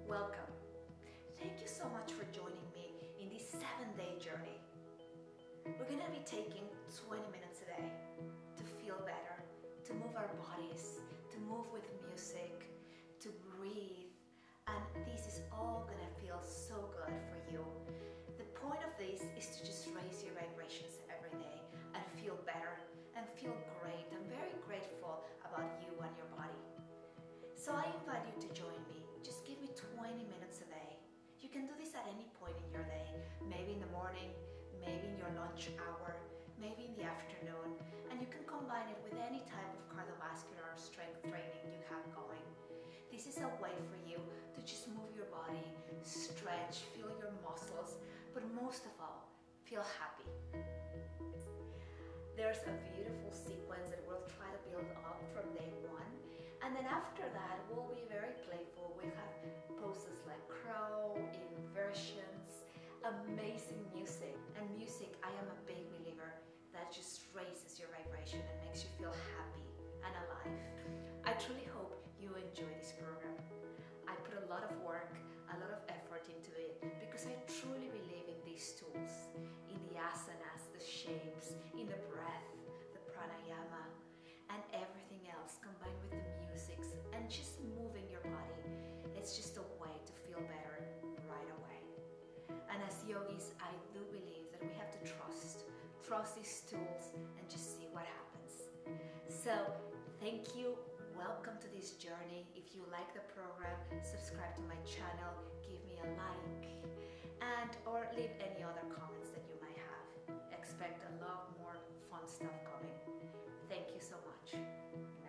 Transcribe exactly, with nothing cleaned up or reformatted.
Welcome. Thank you so much for joining me in this seven-day journey. We're going to be taking twenty minutes a day to feel better, to move our bodies, to move with music, to breathe, and this is all going to feel so good for you. The point of this is to just raise your vibrations every day and feel better and feel great. I'm very grateful about you and your body. So I invite you to join me. Just give me twenty minutes a day. You can do this at any point in your day, maybe in the morning, maybe in your lunch hour, maybe in the afternoon, and you can combine it with any type of cardiovascular or strength training you have going. This is a way for you to just move your body, stretch, feel your muscles, but most of all, feel happy. There's a beautiful sequence that we'll try to build up from day one. And then after that, we'll be very playful. We have poses like crow, inversions, amazing music. And music, I am a big believer, that just raises your vibration and makes you feel happy and alive. I truly hope you enjoy this program. I put a lot of work, a lot of effort into it because I truly believe in these tools, in the asanas, the shapes, in the breath, the pranayama, and everything else combined with the music and just moving your body. It's just a way to feel better right away. And as yogis, I do believe that we have to trust, trust these tools and just see what happens. So thank you. Welcome to this journey. If you like the program, subscribe to my channel, give me a like, and or leave any other comments that you might have. Expect a lot more fun stuff coming. Thank you so much.